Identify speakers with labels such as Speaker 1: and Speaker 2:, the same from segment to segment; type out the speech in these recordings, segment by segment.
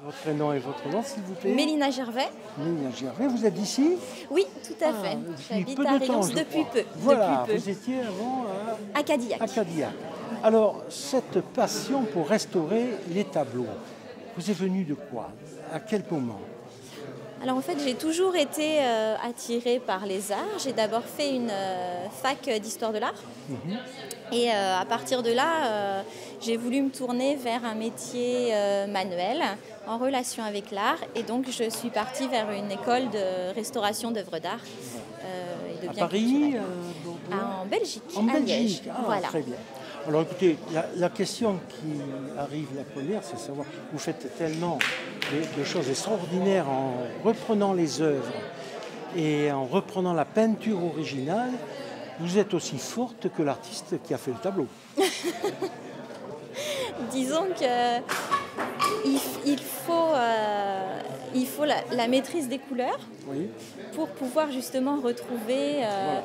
Speaker 1: votre prénom et votre nom, s'il vous plaît?
Speaker 2: Mélina Gervais.
Speaker 1: Mélina Gervais, vous êtes d'ici?
Speaker 2: Oui, tout à fait. J'habite à Rions depuis peu.
Speaker 1: Voilà,
Speaker 2: depuis peu.
Speaker 1: vous étiez avant
Speaker 2: à Cadillac.
Speaker 1: À Cadillac. Alors, cette passion pour restaurer les tableaux, vous est venue de quoi? À quel moment?
Speaker 2: Alors en fait, j'ai toujours été attirée par les arts. J'ai d'abord fait une fac d'histoire de l'art. Et à partir de là, j'ai voulu me tourner vers un métier manuel en relation avec l'art. Et donc, je suis partie vers une école de restauration d'œuvres d'art et de biens culturels. En Belgique.
Speaker 1: En Belgique,
Speaker 2: voilà.
Speaker 1: Très bien. Alors écoutez, la question qui arrive la première, c'est de savoir, vous faites tellement de choses extraordinaires en reprenant les œuvres et en reprenant la peinture originale, vous êtes aussi forte que l'artiste qui a fait le tableau.
Speaker 2: Disons qu'il faut la maîtrise des couleurs pour pouvoir justement retrouver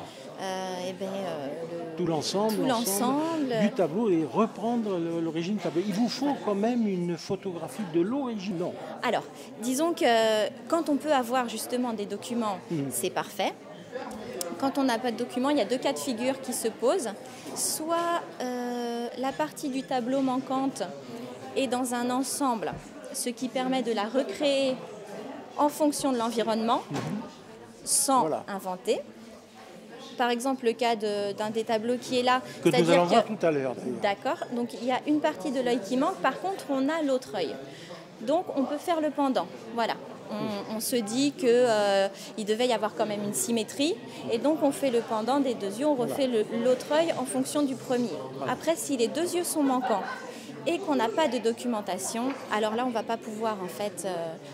Speaker 1: tout l'ensemble du tableau et reprendre l'origine du tableau. Il vous faut quand même une photographie de l'origine. Non.
Speaker 2: Alors, disons que quand on peut avoir justement des documents, c'est parfait. Quand on n'a pas de documents, il y a deux cas de figure qui se posent. Soit la partie du tableau manquante est dans un ensemble, ce qui permet de la recréer en fonction de l'environnement, sans inventer. Par exemple, le cas d'un des tableaux qui est là.
Speaker 1: Que nous allons voir tout à l'heure.
Speaker 2: D'accord. Donc, il y a une partie de l'œil qui manque. Par contre, on a l'autre œil. Donc, on peut faire le pendant. Voilà. On se dit qu'il devait y avoir quand même une symétrie. Et donc, on fait le pendant des deux yeux. On refait l'autre œil en fonction du premier. Après, si les deux yeux sont manquants et qu'on n'a pas de documentation, alors là, on ne va pas pouvoir, en fait,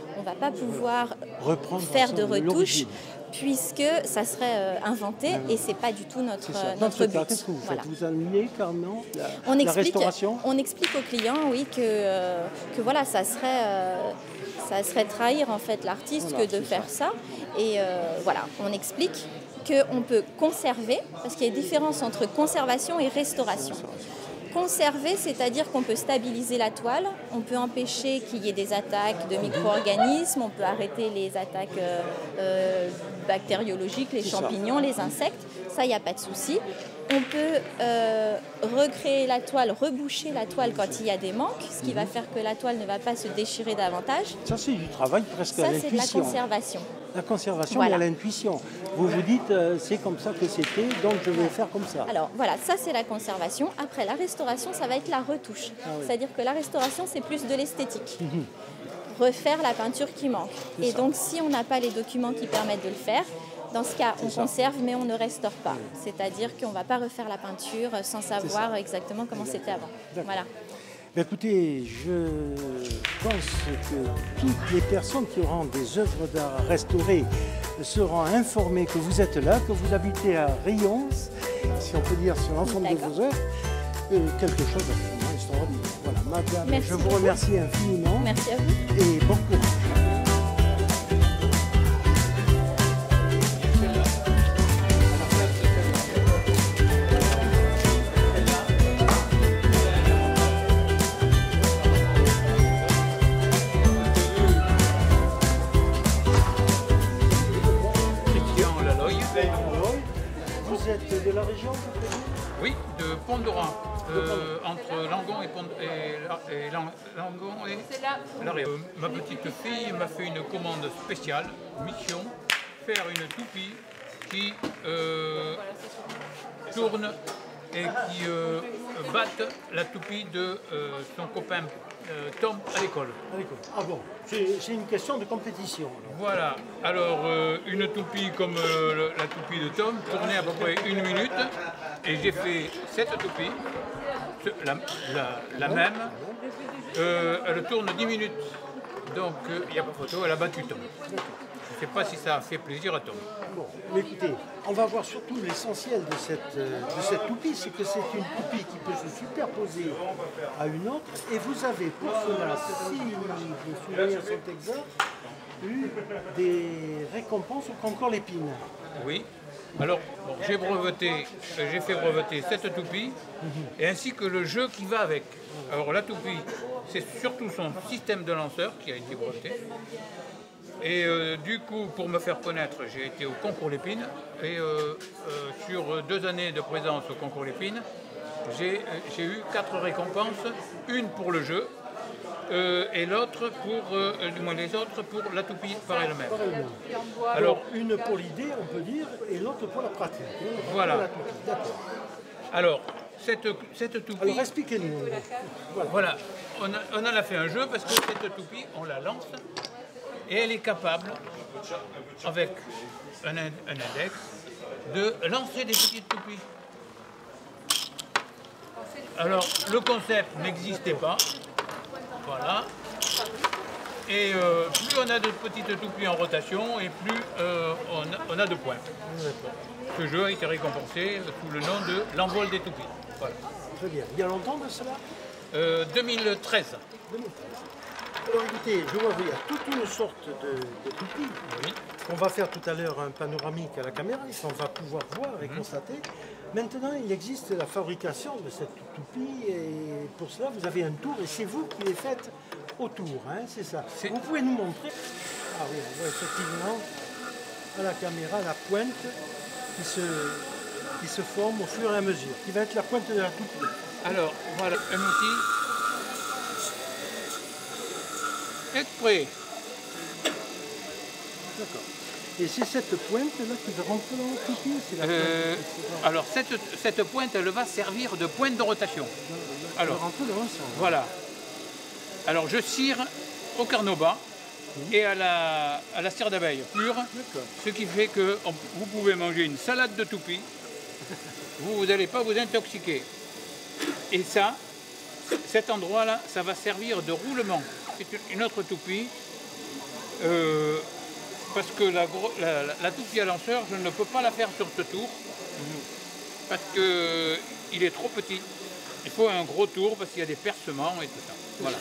Speaker 2: faire de retouches. Puisque ça serait inventé et ce n'est pas du tout notre but.
Speaker 1: Qu'est-ce que vous faites? Vous annulez carrément la restauration?
Speaker 2: On explique aux clients, oui, que voilà, ça serait trahir en fait l'artiste que de faire ça. Et voilà, on explique qu'on peut conserver, parce qu'il y a une différence entre conservation et restauration. Conserver, c'est-à-dire qu'on peut stabiliser la toile, on peut empêcher qu'il y ait des attaques de micro-organismes, on peut arrêter les attaques bactériologiques, les champignons, les insectes, ça, il n'y a pas de souci. On peut recréer la toile, reboucher la toile quand il y a des manques, ce qui va faire que la toile ne va pas se déchirer davantage.
Speaker 1: Ça, c'est du travail presque à l'intuition.
Speaker 2: Ça, c'est de la conservation.
Speaker 1: La conservation, mais à l'intuition. Vous vous dites, c'est comme ça que c'était, donc je vais faire comme ça.
Speaker 2: Alors voilà, ça c'est la conservation. Après, la restauration, ça va être la retouche. C'est-à-dire que la restauration, c'est plus de l'esthétique. Refaire la peinture qui manque. Et donc, si on n'a pas les documents qui permettent de le faire, dans ce cas, on conserve, mais on ne restaure pas. C'est-à-dire qu'on ne va pas refaire la peinture sans savoir exactement comment c'était avant. Voilà.
Speaker 1: Écoutez, je pense que toutes les personnes qui auront des œuvres d'art à restaurer seront informées que vous êtes là, que vous habitez à Rions, si on peut dire sur l'ensemble de vos œuvres, quelque chose d'absolument extraordinaire. Voilà, madame,
Speaker 2: merci
Speaker 1: je vous remercie infiniment.
Speaker 2: Merci à vous.
Speaker 1: Et bon courage. Vous êtes de la région?
Speaker 3: Oui, de Pont-d'Oran, entre Langon et Langon et Larrey. Ma petite fille m'a fait une commande spéciale, mission, faire une toupie qui tourne et qui batte la toupie de son copain Tom à l'école.
Speaker 1: Ah bon, c'est une question de compétition. Alors.
Speaker 3: Voilà, alors une toupie comme la toupie de Tom tournait à peu près 1 minute et j'ai fait cette toupie, la même, elle tourne 10 minutes, donc il n'y a pas photo, elle a battu Tom. Je ne sais pas si ça a fait plaisir à Tom.
Speaker 1: Bon, mais écoutez, on va voir surtout l'essentiel de cette toupie, c'est que c'est une toupie qui peut se superposer à une autre. Et vous avez pour cela, si vos souvenirs sont exacts, eu des récompenses au concours Lépine.
Speaker 3: Oui. Alors, bon, j'ai fait breveter cette toupie, et ainsi que le jeu qui va avec. Alors la toupie, c'est surtout son système de lanceur qui a été breveté. Et du coup, pour me faire connaître, j'ai été au concours Lépine. Et sur 2 années de présence au concours Lépine, j'ai eu 4 récompenses, une pour le jeu, et l'autre pour, du moins les autres pour la toupie par elle-même.
Speaker 1: Alors, une pour l'idée, on peut dire, et l'autre pour la pratique.
Speaker 3: Voilà.
Speaker 1: D'accord.
Speaker 3: Alors, cette toupie...
Speaker 1: Alors, expliquez-nous.
Speaker 3: Voilà, on en a fait un jeu parce que cette toupie, on la lance et elle est capable, avec un index, de lancer des petites toupies. Alors, le concept n'existait pas. Voilà. Et plus on a de petites toupies en rotation, et plus on a de points. Ce jeu a été récompensé sous le nom de l'envol des toupies. Voilà.
Speaker 1: Très bien. Il y a longtemps de cela
Speaker 3: 2013.
Speaker 1: 2013. Alors écoutez, je vois qu'il y a toute une sorte de toupie.
Speaker 3: Oui.
Speaker 1: On va faire tout à l'heure un panoramique à la caméra, on va pouvoir voir et constater. Maintenant, il existe la fabrication de cette toupie et pour cela, vous avez un tour et c'est vous qui les faites autour, hein, c'est ça. Vous pouvez nous montrer. Ah oui, on voit effectivement à la caméra la pointe qui se forme au fur et à mesure, qui va être la pointe de la toupie.
Speaker 3: Alors, voilà un outil exprès.
Speaker 1: D'accord. Et c'est cette pointe-là qui va rentrer dans la toupie, c'est la pointe.
Speaker 3: Alors, cette pointe, elle va servir de pointe de rotation. Alors,
Speaker 1: rentrer dans l'ensemble.
Speaker 3: Voilà. Alors, je cire au carnot bas et à la cire d'abeille pure, ce qui fait que vous pouvez manger une salade de toupie, vous n'allez pas vous intoxiquer. Et ça, cet endroit-là, ça va servir de roulement. C'est une autre toupie. Parce que la toupie à lanceur, je ne peux pas la faire sur ce tour, parce qu'il est trop petit. Il faut un gros tour, parce qu'il y a des percements et tout ça. Voilà.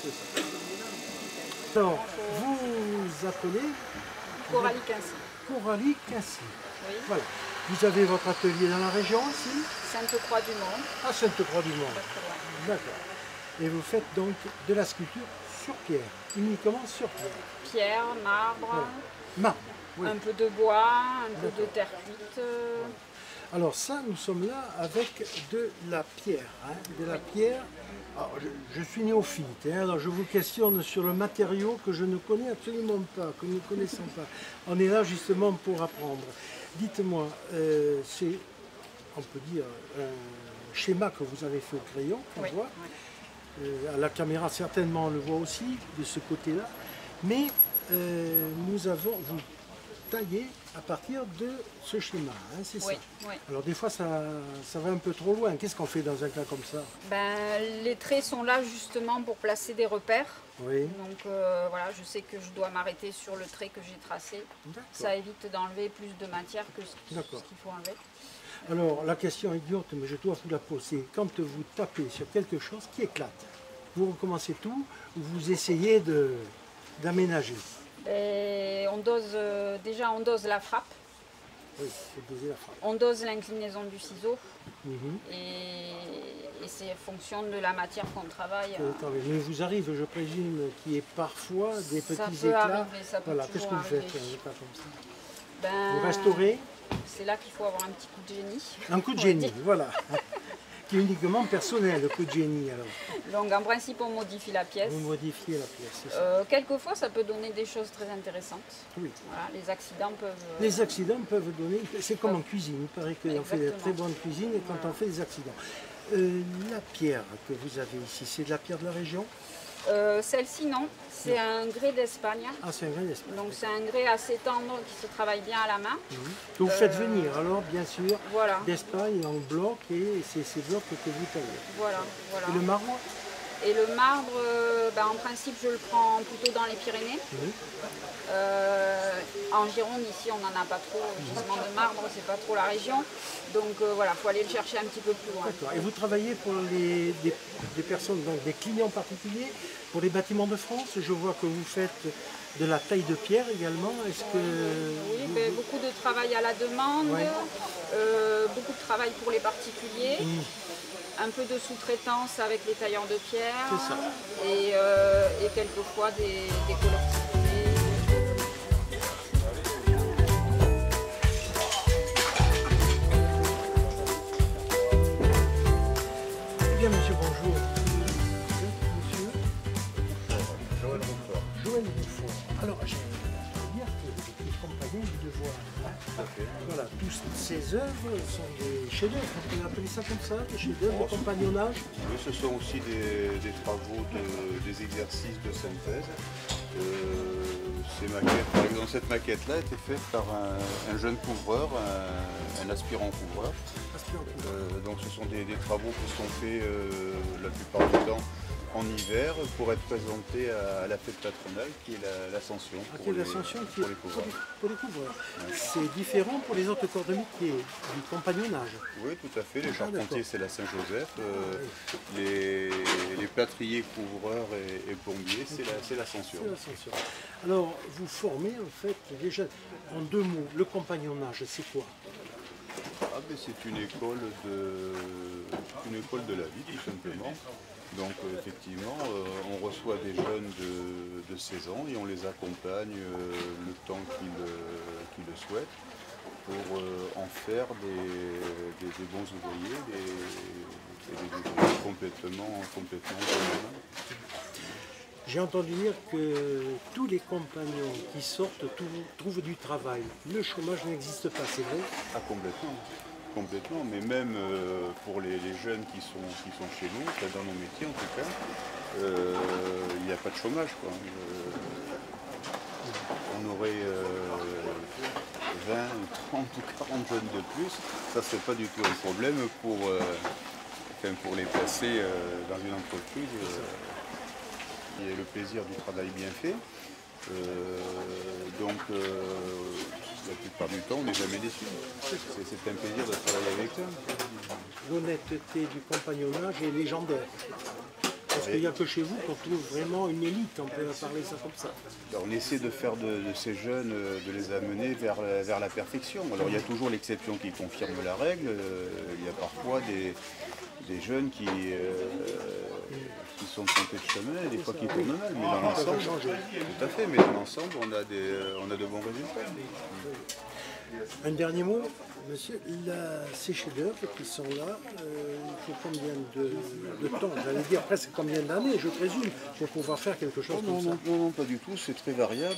Speaker 1: Alors, vous vous appelez
Speaker 4: Coralie Quincy.
Speaker 1: Coralie Quincy.
Speaker 4: Oui.
Speaker 1: Voilà. Vous avez votre atelier dans la région ici?
Speaker 4: Sainte-Croix-du-Mont.
Speaker 1: À Sainte-Croix-du-Mont.
Speaker 4: Pas très loin.
Speaker 1: D'accord. Et vous faites donc de la sculpture sur pierre, uniquement sur pierre.
Speaker 4: Pierre, marbre,
Speaker 1: Oui.
Speaker 4: un peu de bois, un peu de terre cuite.
Speaker 1: Alors ça, nous sommes là avec de la pierre. Hein, de la pierre. Alors, je suis néophyte, hein, alors je vous questionne sur le matériau que je ne connais absolument pas, que nous ne connaissons pas. On est là justement pour apprendre. Dites-moi, c'est, on peut dire, un schéma que vous avez fait au crayon, on voit. À la caméra, certainement, on le voit aussi, de ce côté-là. Mais nous avons, vous taillé à partir de ce schéma, hein, c'est ça.
Speaker 4: Oui.
Speaker 1: Alors des fois, ça va un peu trop loin. Qu'est-ce qu'on fait dans un cas comme ça?
Speaker 4: Les traits sont là justement pour placer des repères.
Speaker 1: Oui.
Speaker 4: Donc voilà, je sais que je dois m'arrêter sur le trait que j'ai tracé. Ça évite d'enlever plus de matière que ce qu'il faut enlever.
Speaker 1: Alors la question idiote, mais je dois vous la poser. Quand vous tapez sur quelque chose qui éclate, vous recommencez tout ou vous essayez d'aménager?
Speaker 4: On dose, déjà on dose la frappe.
Speaker 1: Oui, c'est doser la frappe.
Speaker 4: On dose l'inclinaison du ciseau.
Speaker 1: Mhm.
Speaker 4: Et c'est en fonction de la matière qu'on travaille.
Speaker 1: Mais il vous arrive, je présume, qu'il y ait parfois des petits éclats.
Speaker 4: Ça peut
Speaker 1: voilà, qu'est-ce que vous faites
Speaker 4: arriver.
Speaker 1: dans un cas comme ça?
Speaker 4: Ben,
Speaker 1: Vous restaurez?
Speaker 4: C'est là qu'il faut avoir un petit coup de génie.
Speaker 1: Un coup de génie, voilà. Qui est uniquement personnel, le coup de génie alors.
Speaker 4: Donc en principe on modifie la pièce.
Speaker 1: Vous modifiez la pièce, c'est ça.
Speaker 4: Quelquefois ça peut donner des choses très intéressantes.
Speaker 1: Oui.
Speaker 4: Voilà, les accidents peuvent...
Speaker 1: Les accidents peuvent donner, c'est comme en cuisine, il paraît qu'on fait de
Speaker 4: Exactement.
Speaker 1: très bonne cuisine et quand on fait des accidents. La pierre que vous avez ici, c'est de la pierre de la région?
Speaker 4: Celle-ci non, c'est un grès d'Espagne.
Speaker 1: Ah, c'est un grain d'Espagne.
Speaker 4: Donc c'est un grès assez tendre qui se travaille bien à la main.
Speaker 1: Que vous faites venir alors, bien sûr,
Speaker 4: Voilà.
Speaker 1: d'Espagne en bloc et c'est ces blocs que vous taillez.
Speaker 4: Voilà.
Speaker 1: Et le marbre?
Speaker 4: Et le marbre, en principe je le prends plutôt dans les Pyrénées.
Speaker 1: Oui.
Speaker 4: En Gironde, ici, on n'en a pas trop. Gisement de marbre, c'est pas trop la région. Donc voilà, il faut aller le chercher un petit peu plus loin.
Speaker 1: D'accord. Et vous travaillez pour des personnes, donc des clients particuliers, pour les bâtiments de France. Je vois que vous faites de la taille de pierre également. Est-ce que
Speaker 4: Oui, ben, beaucoup de travail à la demande, beaucoup de travail pour les particuliers, un peu de sous-traitance avec les tailleurs de pierre et quelquefois des collectivités.
Speaker 1: Bien, monsieur, bonjour. Monsieur Joël Roufort. Joël Roufort. Alors, je veux dire que les compagnons du devoir, voilà, toutes ces œuvres sont des chefs-d'œuvre. On peut appeler ça comme ça, des chefs-d'œuvre de compagnonnage.
Speaker 5: Oui, ce sont aussi des travaux, des exercices de synthèse. Ces maquettes, par exemple, cette maquette-là a été faite par un jeune couvreur, un aspirant couvreur. Donc ce sont des travaux qui sont faits la plupart du temps en hiver pour être présentés à la fête patronale qui est l'Ascension pour les couvreurs.
Speaker 1: Pour les couvreurs. C'est différent pour les autres corps de métier, du compagnonnage.
Speaker 5: Oui, tout à fait. Les charpentiers, c'est la Saint-Joseph. Les plâtriers, couvreurs et plombiers, c'est l'Ascension.
Speaker 1: Alors, vous formez en fait, déjà, en 2 mots, le compagnonnage, c'est quoi?
Speaker 5: C'est une école de la vie, tout simplement. Donc effectivement, on reçoit des jeunes de 16 ans et on les accompagne le temps qu'ils le souhaitent pour en faire des bons ouvriers, des ouvriers complètement autonomes.
Speaker 1: J'ai entendu dire que tous les compagnons qui sortent trouvent du travail. Le chômage n'existe pas, c'est vrai?
Speaker 5: Complètement, mais même pour les jeunes qui sont chez nous, dans nos métiers en tout cas, il n'y a pas de chômage, quoi. On aurait 20, 30 ou 40 jeunes de plus, ça ne serait pas du tout un problème pour les placer dans une entreprise qui ait le plaisir du travail bien fait. Donc la plupart du temps on n'est jamais déçu. C'est un plaisir de travailler avec eux.
Speaker 1: L'honnêteté du compagnonnage est légendaire. Parce qu'il n'y a que chez vous qu'on trouve vraiment une élite, on peut parler ça comme ça.
Speaker 5: On essaie de faire de ces jeunes, de les amener vers la perfection. Alors il y a toujours l'exception qui confirme la règle. Il y a parfois des jeunes qui sont trompés de chemin et des fois qui tournent mal. Mais dans l'ensemble, tout à fait, mais dans l'ensemble, on a de bons résultats.
Speaker 1: Un dernier mot, monsieur, ces chefs-d'œuvre qui sont là, il faut combien de temps, j'allais dire presque combien d'années, je présume, pour pouvoir faire quelque chose comme ça?
Speaker 5: Non, pas du tout, c'est très variable.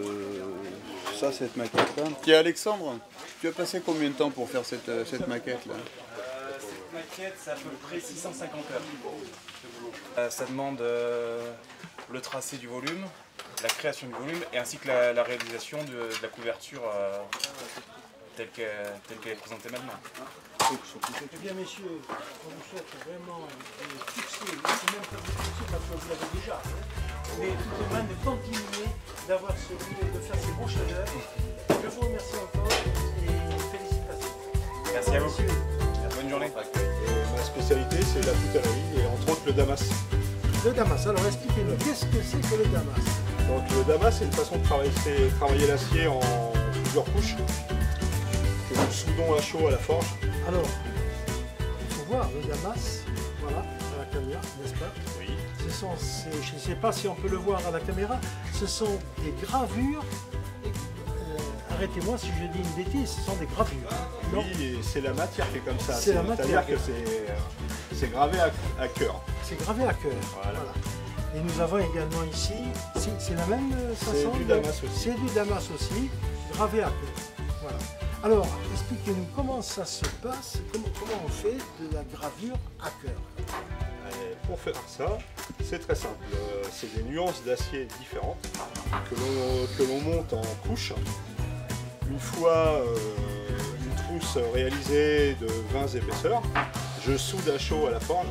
Speaker 5: Ça, cette maquette-là. Tiens, Alexandre, tu as passé combien de temps pour faire cette maquette-là?
Speaker 6: Cette maquette, c'est à peu près 650 heures. Ça demande le tracé du volume, la création du volume et ainsi que la réalisation de la couverture telle qu'elle est présentée maintenant.
Speaker 1: Eh bien messieurs, on vous souhaite vraiment un succès, c'est même pas du succès parce que vous l'avez déjà, mais tout de même de continuer d'avoir de faire ces bons chefs-d'œuvre. Je vous remercie encore et félicitations.
Speaker 6: Merci à vous. Bonne journée.
Speaker 7: Ma spécialité c'est la coutellerie et entre autres le damas.
Speaker 1: Le damas, alors expliquez-nous, qu'est-ce que c'est que le damas?
Speaker 7: Donc le damas c'est une façon de travailler l'acier en plusieurs couches que nous soudons à chaud à la forge.
Speaker 1: Alors, il faut voir le damas, voilà, à la caméra, n'est-ce pas?
Speaker 7: Oui.
Speaker 1: Je ne sais pas si on peut le voir à la caméra, ce sont des gravures, arrêtez-moi si je dis une bêtise, ce sont des gravures.
Speaker 7: Oui, et c'est la matière qui est comme ça,
Speaker 1: c'est la matière.
Speaker 7: C'est-à-dire que c'est gravé à cœur.
Speaker 1: C'est gravé à cœur. Voilà. Et nous avons également ici, c'est la même façon?
Speaker 7: C'est du damas aussi.
Speaker 1: C'est du damas aussi, gravé à cœur. Voilà. Alors, expliquez-nous comment ça se passe, comment on fait de la gravure à cœur?
Speaker 7: Pour faire ça, c'est très simple. C'est des nuances d'acier différentes que l'on monte en couches. Une fois une trousse réalisée de 20 épaisseurs, je soude à chaud à la forge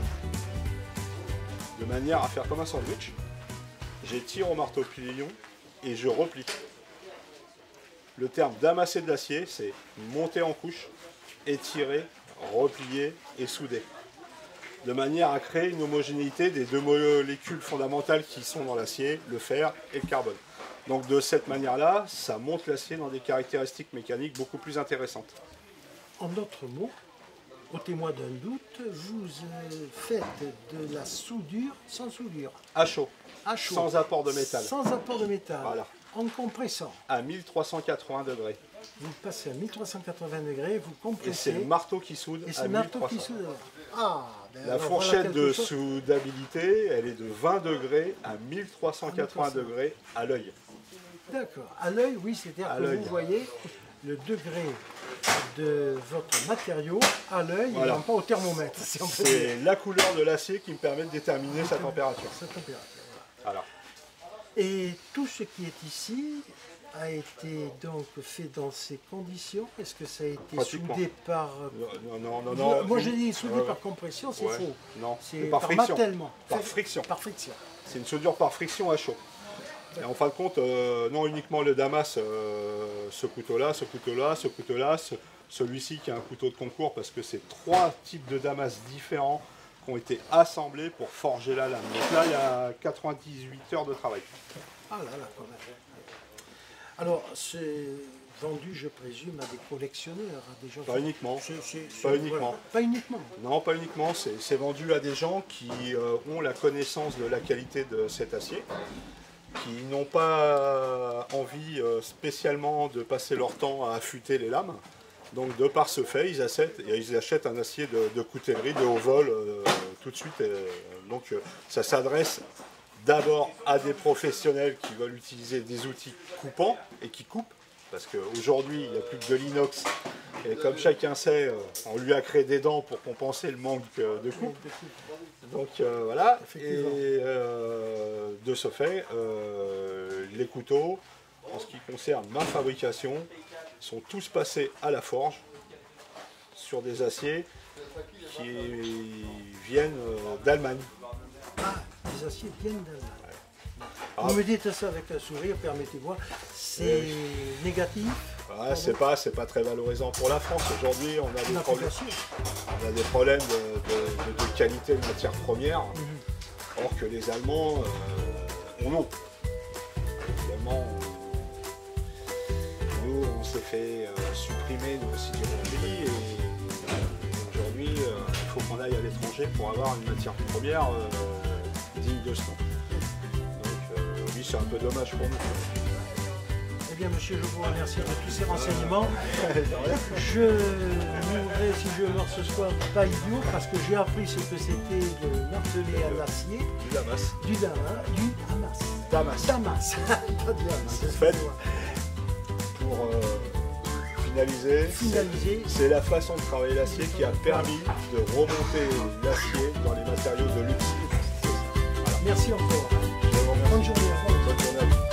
Speaker 7: de manière à faire comme un sandwich. J'étire au marteau-pilon et je replie. Le terme d'amasser de l'acier, c'est monter en couche, étirer, replier et souder. de manière à créer une homogénéité des deux molécules fondamentales qui sont dans l'acier, le fer et le carbone. Donc de cette manière-là, ça monte l'acier dans des caractéristiques mécaniques beaucoup plus intéressantes.
Speaker 1: En d'autres mots, ôtez-moi d'un doute, vous faites de la soudure sans soudure.
Speaker 7: À chaud,
Speaker 1: À chaud.
Speaker 7: sans apport de métal.
Speaker 1: Sans apport de métal.
Speaker 7: Voilà.
Speaker 1: En compressant.
Speaker 7: À 1380 degrés.
Speaker 1: Vous passez à 1380 degrés, vous
Speaker 7: Et
Speaker 1: compressez.
Speaker 7: c'est le marteau qui soude
Speaker 1: Et c'est
Speaker 7: à
Speaker 1: le marteau
Speaker 7: 1300.
Speaker 1: qui soude. Ah, ben
Speaker 7: La
Speaker 1: alors
Speaker 7: fourchette
Speaker 1: voilà
Speaker 7: de
Speaker 1: quelque chose.
Speaker 7: soudabilité, elle est de 20 degrés à 1380 degrés à l'œil.
Speaker 1: D'accord. À l'œil, oui, c'est-à-dire
Speaker 7: À
Speaker 1: que
Speaker 7: l'œil.
Speaker 1: vous voyez le degré de votre matériau à l'œil
Speaker 7: Voilà.
Speaker 1: et non pas au thermomètre. Si on peut dire.
Speaker 7: C'est la couleur de l'acier qui me permet de déterminer sa température.
Speaker 1: Sa température, voilà.
Speaker 7: Voilà.
Speaker 1: Et tout ce qui est ici a été donc fait dans ces conditions. Est-ce que ça a été
Speaker 7: Pratiquement.
Speaker 1: soudé par...
Speaker 7: Non.
Speaker 1: Moi j'ai dit soudé
Speaker 7: Ouais,
Speaker 1: par compression, c'est
Speaker 7: ouais.
Speaker 1: faux.
Speaker 7: Non,
Speaker 1: C'est
Speaker 7: par
Speaker 1: par
Speaker 7: friction.
Speaker 1: martèlement.
Speaker 7: Par friction.
Speaker 1: Par friction.
Speaker 7: C'est une soudure par friction à chaud. Et en fin de compte, non uniquement le Damas, ce couteau-là, ce couteau-là, ce couteau-là, celui-ci qui a un couteau de concours, parce que c'est 3 types de Damas différents qui ont été assemblés pour forger la lame. Donc là, il y a 98 heures de travail.
Speaker 1: Ah là là, quand même. Alors, c'est vendu, je présume, à des collectionneurs, à des gens...
Speaker 7: Pas uniquement.
Speaker 1: C'est-
Speaker 7: Pas uniquement.
Speaker 1: voilà. Pas uniquement.
Speaker 7: Non, pas uniquement, c'est vendu à des gens qui ont la connaissance de la qualité de cet acier, qui n'ont pas envie spécialement de passer leur temps à affûter les lames. Donc de par ce fait, ils achètent un acier de coutellerie, de haut vol, tout de suite. Donc ça s'adresse d'abord à des professionnels qui veulent utiliser des outils coupants et qui coupent. Parce qu'aujourd'hui, il n'y a plus que de l'inox. Et comme chacun sait, on lui a créé des dents pour compenser le manque de coupe. Donc voilà. Et de ce fait, les couteaux, en ce qui concerne ma fabrication, sont tous passés à la forge sur des aciers qui viennent d'Allemagne.
Speaker 1: Ah, les aciers viennent d'Allemagne.
Speaker 7: Ah.
Speaker 1: Vous me dites ça avec un sourire, permettez-moi. C'est négatif.
Speaker 7: Ouais, c'est pas très valorisant pour la France. Aujourd'hui, on a des
Speaker 1: Non,
Speaker 7: problèmes,
Speaker 1: bien sûr.
Speaker 7: on a des problèmes de qualité de matières premières, or que les Allemands en ont. Les Allemands, nous, on s'est fait supprimer nos sidérurgies et aujourd'hui, il faut qu'on aille à l'étranger pour avoir une matière première digne de ce nom. Donc oui, c'est un peu dommage pour nous.
Speaker 1: Eh bien, monsieur, je vous remercie de tous ces renseignements. Je mourrai si je meurs ce soir pas idiot, parce que j'ai appris ce que c'était le martelet à l'acier,
Speaker 7: Du Damas.
Speaker 1: du Damas.
Speaker 7: Damas.
Speaker 1: Damas. Pas de Damas.
Speaker 7: En fait, pour finaliser, c'est la façon de travailler l'acier qui a permis de remonter l'acier dans les matériaux de luxe.
Speaker 1: Merci encore.
Speaker 7: Je vous remercie.
Speaker 1: Bonne journée. Au revoir.
Speaker 7: Bonne journée à vous.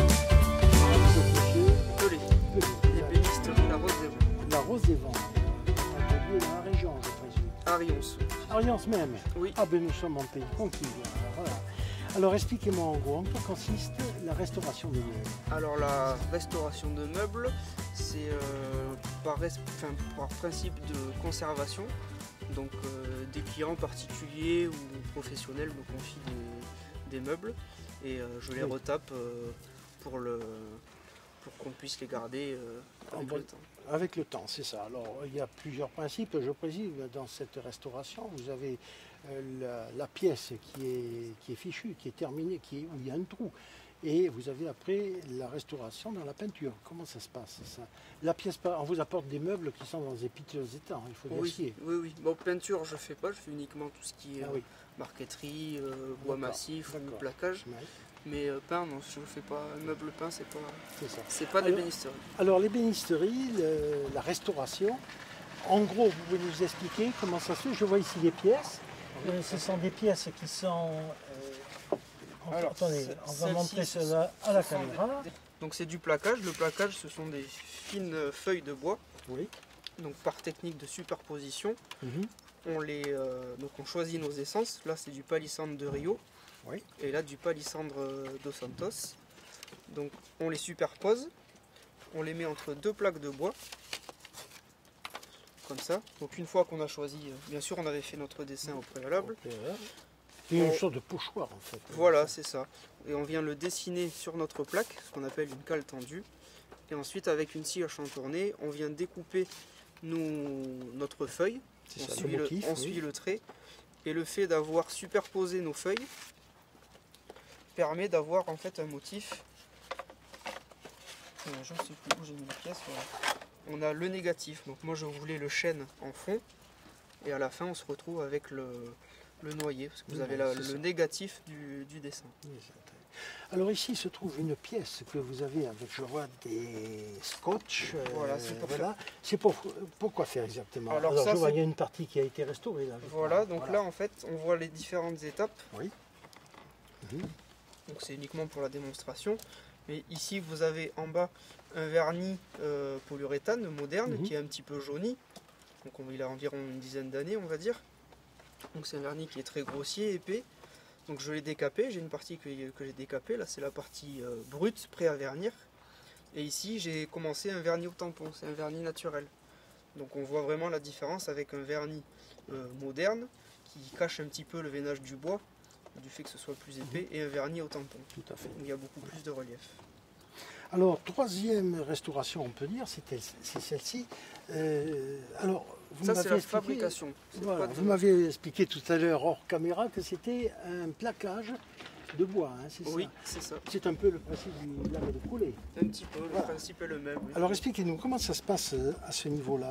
Speaker 8: Pelé, l'ébénisterie La Rose des Vents,
Speaker 1: La Rose des Vents, un lieu dans la région, je présume.
Speaker 8: Arions.
Speaker 1: Ariens même.
Speaker 8: Oui.
Speaker 1: Ah ben nous sommes en pays conquis. Voilà. Alors expliquez-moi en gros, en quoi consiste la restauration des meubles?
Speaker 8: Alors la restauration de meubles, c'est par principe de conservation. Donc des clients particuliers ou professionnels me confient des meubles et je les retape pour qu'on puisse les garder avec le temps.
Speaker 1: Avec le temps, c'est ça. Alors, il y a plusieurs principes, je précise, dans cette restauration. Vous avez la pièce qui est fichue, qui est terminée, où il y a un trou. Et vous avez après la restauration dans la peinture. Comment ça se passe ça? La pièce, on vous apporte des meubles qui sont dans des piteux états, il faut l'acier.
Speaker 8: Oui. Bon, peinture, je fais pas, je fais uniquement tout ce qui est marqueterie, bois massif ou plaquage.
Speaker 1: Ouais.
Speaker 8: Mais peint, non, je ne fais pas. Meuble peint, c'est pas
Speaker 1: Alors,
Speaker 8: l'ébénisterie.
Speaker 1: Alors, l'ébénisterie, la restauration, en gros, vous pouvez nous expliquer comment ça se fait? Je vois ici des pièces. Ce sont des pièces qui sont... attendez, on va montrer cela à la caméra.
Speaker 8: Donc c'est du plaquage. Le plaquage, ce sont des fines feuilles de bois.
Speaker 1: Oui.
Speaker 8: Donc par technique de superposition, donc on choisit nos essences. Là, c'est du palissandre de Rio.
Speaker 1: Oui.
Speaker 8: Et là, du palissandre dos Santos. Donc on les superpose. On les met entre deux plaques de bois. comme ça. Donc une fois qu'on a choisi, bien sûr on avait fait notre dessin au préalable.
Speaker 1: C'est une sorte de pochoir en fait.
Speaker 8: Voilà, c'est ça. Et on vient le dessiner sur notre plaque, ce qu'on appelle une cale tendue. Et ensuite avec une scie à chantourner, on vient découper notre feuille. On suit le trait. Et le fait d'avoir superposé nos feuilles permet d'avoir en fait un motif. Je ne sais plus où j'ai mis la pièce. Voilà. On a le négatif. Donc moi je voulais le chêne en fond. Et à la fin on se retrouve avec le noyer. Parce que vous avez le négatif du dessin.
Speaker 1: Alors ici se trouve une pièce que vous avez avec, je vois, des scotch.
Speaker 8: Voilà, c'est pour faire.
Speaker 1: C'est pour quoi faire exactement? Alors
Speaker 8: ça,
Speaker 1: je vois, il y a une partie qui a été restaurée. Là,
Speaker 8: voilà, donc là en fait on voit les différentes étapes.
Speaker 1: Oui.
Speaker 8: Donc c'est uniquement pour la démonstration. Mais ici vous avez en bas un vernis polyuréthane moderne qui est un petit peu jauni. Donc il a environ une dizaine d'années on va dire. Donc c'est un vernis qui est très grossier, épais. Donc je l'ai décapé, j'ai une partie que j'ai décapée, là c'est la partie brute, prêt à vernir. Et ici j'ai commencé un vernis au tampon, c'est un vernis naturel. Donc on voit vraiment la différence avec un vernis moderne qui cache un petit peu le veinage du bois, du fait que ce soit plus épais, et un vernis au tampon.
Speaker 1: Tout à fait.
Speaker 8: Il y a beaucoup plus de relief.
Speaker 1: Alors, troisième restauration, on peut dire, c'est celle-ci. Alors,
Speaker 8: ça, c'est la fabrication.
Speaker 1: Voilà, vous m'aviez expliqué tout à l'heure, hors caméra, que c'était un plaquage de bois, hein, c'est ça?
Speaker 8: Oui, c'est ça.
Speaker 1: C'est un peu le principe du lame de coulée.
Speaker 8: Un petit peu, le principe est le même. Oui.
Speaker 1: Alors, expliquez-nous, comment ça se passe à ce niveau-là?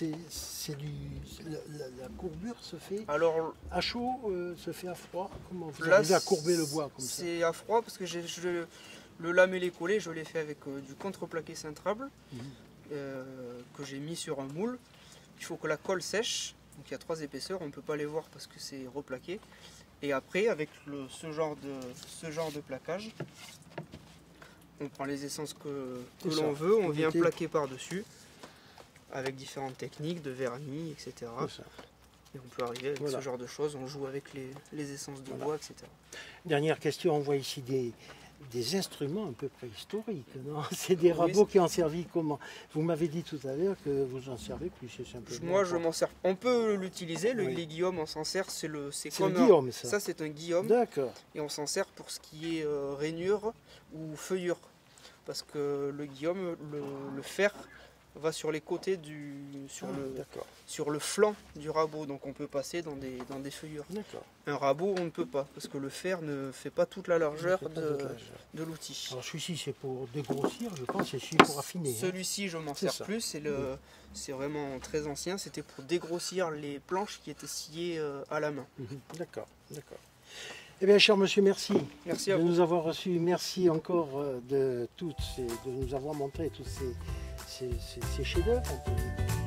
Speaker 1: La courbure se fait à chaud, se fait à froid? Comment vous arrivez à courber le bois comme ça?
Speaker 8: C'est à froid parce que le lamellé collé, je l'ai fait avec du contreplaqué cintrable que j'ai mis sur un moule. Il faut que la colle sèche, donc il y a 3 épaisseurs, on ne peut pas les voir parce que c'est replaqué. Et après, avec ce genre de plaquage, on prend les essences que l'on veut, on vient plaquer par-dessus avec différentes techniques de vernis, etc. Et on peut arriver avec ce genre de choses, on joue avec les essences de bois, etc.
Speaker 1: Dernière question, on voit ici des instruments un peu préhistoriques, non? C'est des rabots qui ont servi comment? Vous m'avez dit tout à l'heure que vous en servez plus, c'est simplement...
Speaker 8: Moi, je m'en sers. On peut l'utiliser, les guillaumes, on s'en sert. C'est le
Speaker 1: guillaume, ça?
Speaker 8: Ça, c'est un guillaume.
Speaker 1: D'accord.
Speaker 8: Et on s'en sert pour ce qui est rainure ou feuillure. Parce que le guillaume, le fer, va sur les côtés sur le flanc du rabot, donc on peut passer dans des feuillures. Un rabot on ne peut pas, parce que le fer ne fait pas toute la largeur de l'outil.
Speaker 1: Alors celui-ci c'est pour dégrossir, je pense, et celui pour affiner.
Speaker 8: Celui-ci je m'en sers plus, c'est vraiment très ancien, c'était pour dégrossir les planches qui étaient sciées à la main.
Speaker 1: D'accord, d'accord. Eh bien, cher monsieur, merci,
Speaker 8: merci à vous
Speaker 1: de nous avoir reçus. Merci encore de nous avoir montré tous ces chefs-d'œuvre.